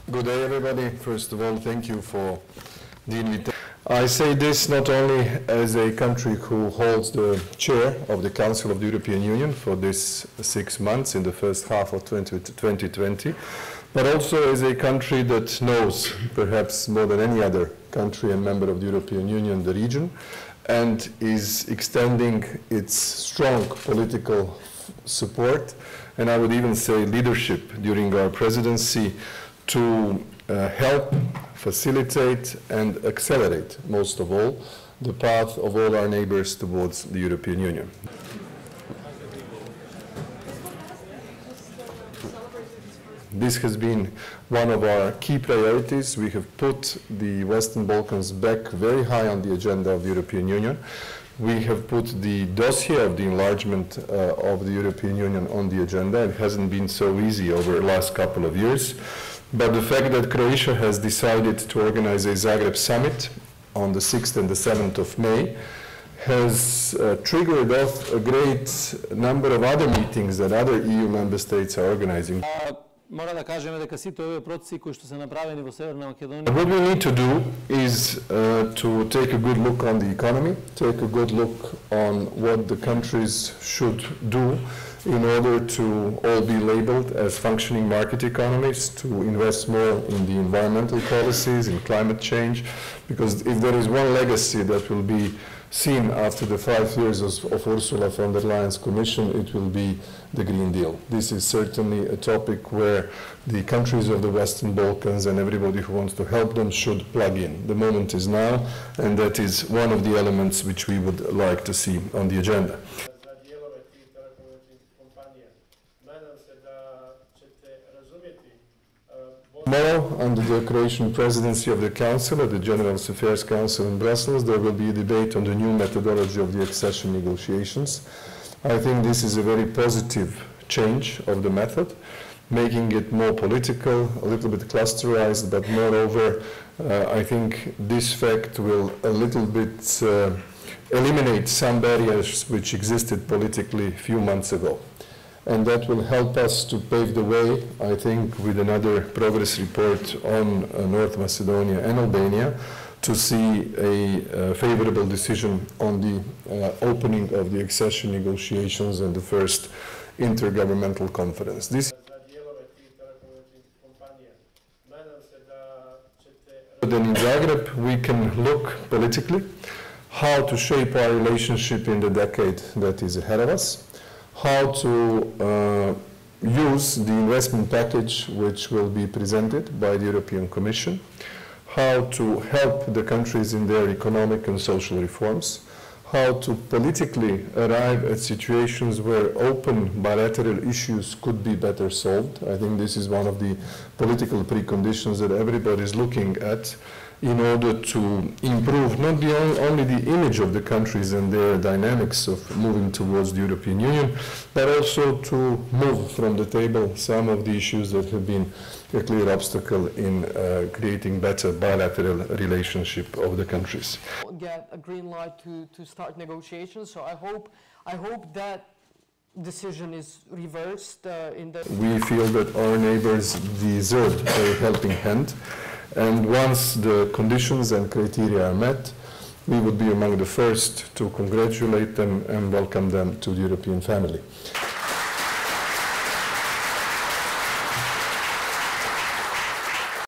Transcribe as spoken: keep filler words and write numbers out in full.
Good day, everybody. First of all, thank you for the invitation. I say this not only as a country who holds the chair of the Council of the European Union for this six months in the first half of twenty twenty, but also as a country that knows, perhaps more than any other country and member of the European Union, the region, and is extending its strong political support, and I would even say leadership during our presidency to uh, help, facilitate and accelerate, most of all, the path of all our neighbors towards the European Union. This has been one of our key priorities. We have put the Western Balkans back very high on the agenda of the European Union. We have put the dossier of the enlargement uh, of the European Union on the agenda. It hasn't been so easy over the last couple of years. But the fact that Croatia has decided to organize a Zagreb summit on the sixth and the seventh of May has uh, triggered off a great number of other meetings that other E U member states are organizing. Мора да кажеме дека сите овие процеси кои што се направени во Северна Македонија. What we need to do is uh, to take a good look on the economy, take a good look on what the countries should do in order to all be labeled as functioning market economies, to invest more in the environmental policies, in climate change, because if there is one legacy that will be seen after the five years of, of Ursula von der Leyen's Commission, it will be the Green Deal. This is certainly a topic where the countries of the Western Balkans and everybody who wants to help them should plug in. The moment is now, and that is one of the elements which we would like to see on the agenda. Tomorrow, under the Croatian presidency of the Council, at the General Affairs Council in Brussels, there will be a debate on the new methodology of the accession negotiations. I think this is a very positive change of the method, making it more political, a little bit clusterized, but moreover, uh, I think this fact will a little bit uh, eliminate some barriers which existed politically a few months ago. And that will help us to pave the way, I think, with another progress report on uh, North Macedonia and Albania to see a uh, favorable decision on the uh, opening of the accession negotiations and the first intergovernmental conference. This then in Zagreb, we can look politically how to shape our relationship in the decade that is ahead of us, how to uh, use the investment package which will be presented by the European Commission, how to help the countries in their economic and social reforms, how to politically arrive at situations where open bilateral issues could be better solved. I think this is one of the political preconditions that everybody is looking at in order to improve not the only the image of the countries and their dynamics of moving towards the European Union, but also to move from the table some of the issues that have been a clear obstacle in uh, creating better bilateral relationship of the countries. Get a green light to, to start negotiations, so I hope, I hope that decision is reversed uh, in the... We feel that our neighbors deserve a helping hand. And once the conditions and criteria are met, we would be among the first to congratulate them and welcome them to the European family.